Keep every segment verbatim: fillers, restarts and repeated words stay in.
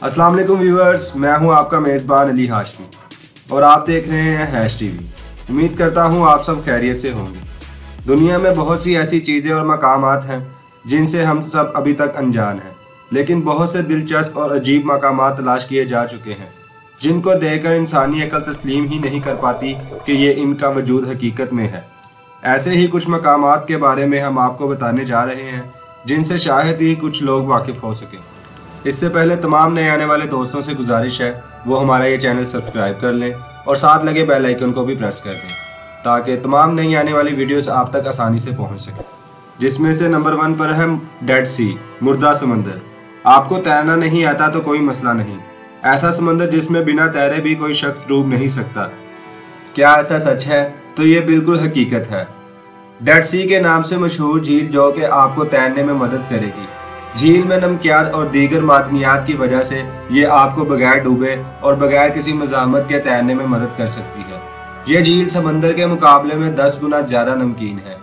अस्सलाम वालेकुम व्यूअर्स, मैं हूं आपका मेज़बान अली हाशमी और आप देख रहे हैं हैश टीवी। उम्मीद करता हूं आप सब खैरियत से होंगे। दुनिया में बहुत सी ऐसी चीज़ें और मकामात हैं जिनसे हम सब अभी तक अनजान हैं, लेकिन बहुत से दिलचस्प और अजीब मकामात तलाश किए जा चुके हैं जिनको देखकर इंसानी अकल तस्लीम ही नहीं कर पाती कि ये इनका वजूद हकीकत में है। ऐसे ही कुछ मकामात के बारे में हम आपको बताने जा रहे हैं जिनसे शायद ही कुछ लोग वाकिफ़ हो सकें। इससे पहले तमाम नए आने वाले दोस्तों से गुजारिश है वो हमारा ये चैनल सब्सक्राइब कर लें और साथ लगे बेल आइकन को भी प्रेस कर दें ताकि तमाम नई आने वाली वीडियोस आप तक आसानी से पहुंच सकें। जिसमें से नंबर वन पर है डेड सी, मुर्दा समंदर। आपको तैरना नहीं आता तो कोई मसला नहीं, ऐसा समंदर जिसमें बिना तैरे भी कोई शख्स डूब नहीं सकता। क्या ऐसा सच है? तो ये बिल्कुल हकीकत है। डेड सी के नाम से मशहूर झील जो कि आपको तैरने में मदद करेगी। झील में नमकियात और दीगर मादनियात की वजह से ये आपको बगैर डूबे और बगैर किसी मज़ाहमत के तैरने में मदद कर सकती है। ये झील समंदर के मुकाबले में दस गुना ज़्यादा नमकीन है,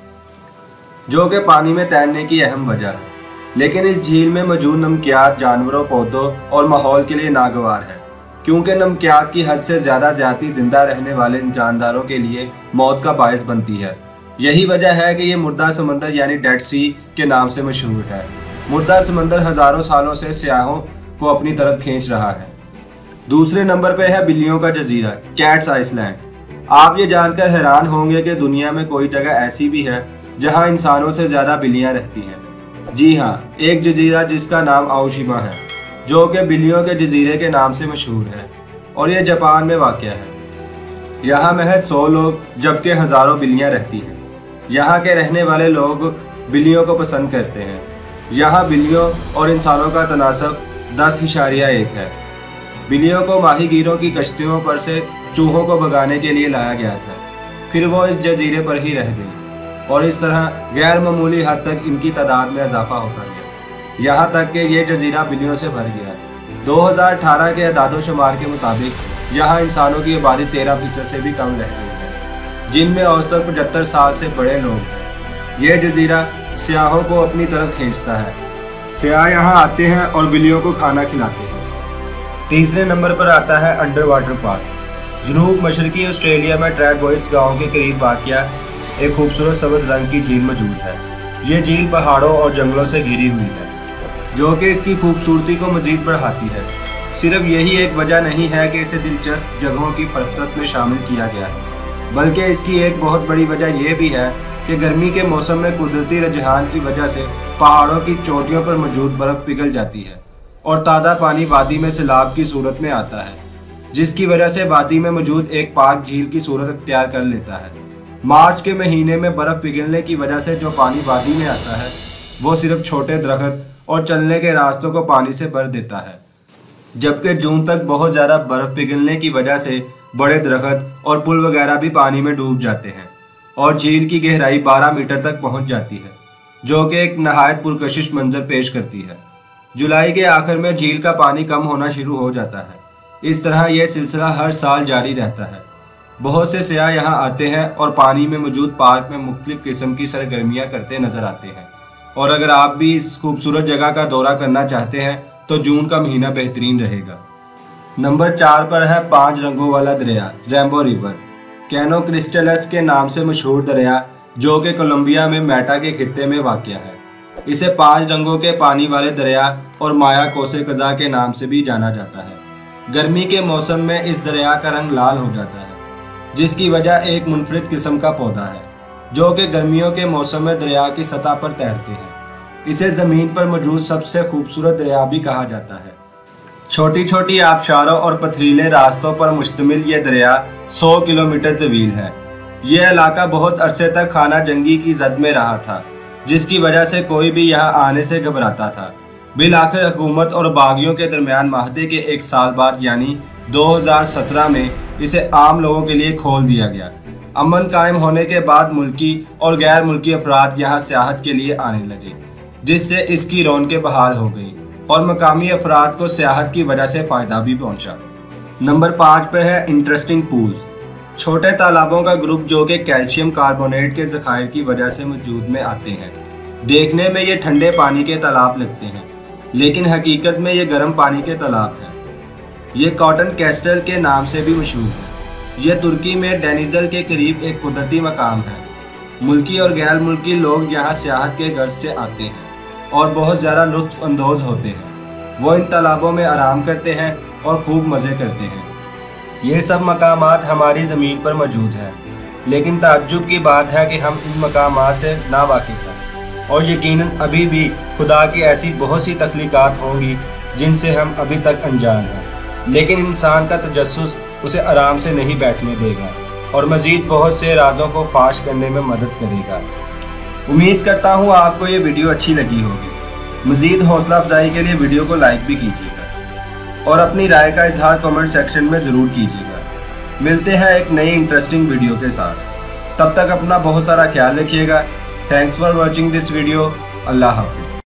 जो कि पानी में तैरने की अहम वजह है। लेकिन इस झील में मौजूद नमकियात जानवरों, पौधों और माहौल के लिए नागवार है, क्योंकि नमकियात की हद से ज़्यादा ज्यादती जिंदा रहने वाले जानदारों के लिए मौत का बायस बनती है। यही वजह है कि ये मुर्दा समंदर यानी डेड सी के नाम से मशहूर है। मुर्दा समंदर हजारों सालों से सयाहों को अपनी तरफ खींच रहा है। दूसरे नंबर पर है बिल्लियों का जजीरा, कैट्स आइसलैंड। आप ये जानकर हैरान होंगे कि दुनिया में कोई जगह ऐसी भी है जहां इंसानों से ज्यादा बिल्लियां रहती हैं। जी हाँ, एक जजीरा जिसका नाम आओशिमा है, जो कि बिल्लियों के जजीरे के नाम से मशहूर है और ये जापान में वाक़ है। यहाँ महज सौ लोग जबकि हजारों बिल्लियाँ रहती हैं। यहाँ के रहने वाले लोग बिल्लियों को पसंद करते हैं। यहाँ बिल्लियों और इंसानों का तनासब दस इशारिया एक है। बिल्लियों को माहीगीरों की कश्तियों पर से चूहों को भगाने के लिए लाया गया था, फिर वो इस जजीरे पर ही रह गई और इस तरह गैर मामूली हद तक इनकी तादाद में इजाफा होता गया, यहाँ तक कि ये जजीरा बिल्लियों से भर गया। दो हज़ार अठारह के अदादोशुमार के मुताबिक यहाँ इंसानों की आबादी तेरह फीसद से भी कम रह गई है, जिनमें औसतन पचहत्तर साल से बड़े लोग हैं। यह जजीरा सियाहों को अपनी तरफ खींचता है। सियाह यहाँ आते हैं और बिल्लियों को खाना खिलाते हैं। तीसरे नंबर पर आता है अंडर वाटर पार्क। जनूब मशरकी ऑस्ट्रेलिया में ट्रैगोइस गांव के करीब वाक़या एक खूबसूरत सब्ज़ रंग की झील मौजूद है। ये झील पहाड़ों और जंगलों से घिरी हुई है, जो कि इसकी खूबसूरती को मज़ीद बढ़ाती है। सिर्फ यही एक वजह नहीं है कि इसे दिलचस्प जगहों की फहरिस्त में शामिल किया गया है, बल्कि इसकी एक बहुत बड़ी वजह यह भी है कि गर्मी के मौसम में कुदरती रुझान की वजह से पहाड़ों की चोटियों पर मौजूद बर्फ़ पिघल जाती है और ताज़ा पानी वादी में सैलाब की सूरत में आता है, जिसकी वजह से वादी में मौजूद एक पार्क झील की सूरत अख्तियार कर लेता है। मार्च के महीने में बर्फ़ पिघलने की वजह से जो पानी वादी में आता है वो सिर्फ छोटे दरख्त और चलने के रास्तों को पानी से भर देता है, जबकि जून तक बहुत ज़्यादा बर्फ़ पिघलने की वजह से बड़े दरख्त और पुल वगैरह भी पानी में डूब जाते हैं और झील की गहराई बारह मीटर तक पहुंच जाती है, जो कि एक नहायत पुरकशिश मंजर पेश करती है। जुलाई के आखिर में झील का पानी कम होना शुरू हो जाता है। इस तरह यह सिलसिला हर साल जारी रहता है। बहुत से सयाह यहाँ आते हैं और पानी में मौजूद पार्क में मुख्तलिफ किस्म की सरगर्मियाँ करते नजर आते हैं। और अगर आप भी इस खूबसूरत जगह का दौरा करना चाहते हैं तो जून का महीना बेहतरीन रहेगा। नंबर चार पर है पाँच रंगों वाला दरिया, रेनबो रिवर। कैनो क्रिस्टलस के नाम से मशहूर दरिया, जो कि कोलंबिया में मैटा के खित्ते में वाक़या है। इसे पांच रंगों के पानी वाले दरिया और माया कोसे कज़ा के नाम से भी जाना जाता है। गर्मी के मौसम में इस दरिया का रंग लाल हो जाता है, जिसकी वजह एक मुनफरिद किस्म का पौधा है, जो कि गर्मियों के मौसम में दरिया की सतह पर तैरते हैं। इसे ज़मीन पर मौजूद सबसे खूबसूरत दरिया भी कहा जाता है। छोटी छोटी आबशारों और पथरीले रास्तों पर मुश्तमिल ये दरिया सौ किलोमीटर तवील है। यह इलाका बहुत अरसे तक खाना जंगी की जद में रहा था, जिसकी वजह से कोई भी यहाँ आने से घबराता था। बिल आखिर हुकूमत और बागियों के दरमियान माहदे के एक साल बाद यानी दो हज़ार सत्रह में इसे आम लोगों के लिए खोल दिया गया। अमन कायम होने के बाद मुल्की और गैर मुल्की अफराद यहाँ सियाहत के लिए आने लगे, जिससे इसकी रौनकें बहाल हो गई और मकामी अफराद को सियाहत की वजह से फ़ायदा भी पहुँचा। नंबर पाँच पे है इंटरेस्टिंग पूल्स। छोटे तालाबों का ग्रुप जो कि कैल्शियम कार्बोनेट के ज़खायर की वजह से वजूद में आते हैं। देखने में ये ठंडे पानी के तालाब लगते हैं, लेकिन हकीकत में ये गर्म पानी के तालाब हैं। یہ کاٹن کیسٹل کے نام سے بھی مشہور ہے۔ یہ ترکی میں ڈینیزل کے قریب ایک قدرتی مقام ہے۔ ملکی اور غیر ملکی لوگ یہاں سیاحت کے غرض سے آتے ہیں اور بہت زیادہ لطف اندوز ہوتے ہیں۔ وہ ان تالابوں میں آرام کرتے ہیں اور خوب مزے کرتے ہیں۔ یہ سب مقامات ہماری زمین پر موجود ہیں، لیکن تعجب کی بات ہے کہ ہم ان مقامات سے ناواقف ہیں، اور یقیناً ابھی بھی خدا کی ایسی بہت سی تخلیقات ہوں گی جن سے ہم ابھی تک انجان ہیں، لیکن انسان کا تجسس اسے آرام سے نہیں بیٹھنے دے گا اور مزید بہت سے رازوں کو فاش کرنے میں مدد کرے گا۔ امید کرتا ہوں آپ کو یہ ویڈیو اچھی لگی ہوگی۔ مزید حوصلہ افزائی کے لیے ویڈیو کو لائک بھی کیجیے گا اور اپنی رائے کا اظہار کمنٹ سیکشن میں ضرور کیجیے گا۔ ملتے ہیں ایک نئی انٹرسٹنگ ویڈیو کے ساتھ۔ تب تک اپنا بہت سارا خیال رکھیے گا۔ Thanks for watching this video. اللہ حافظ۔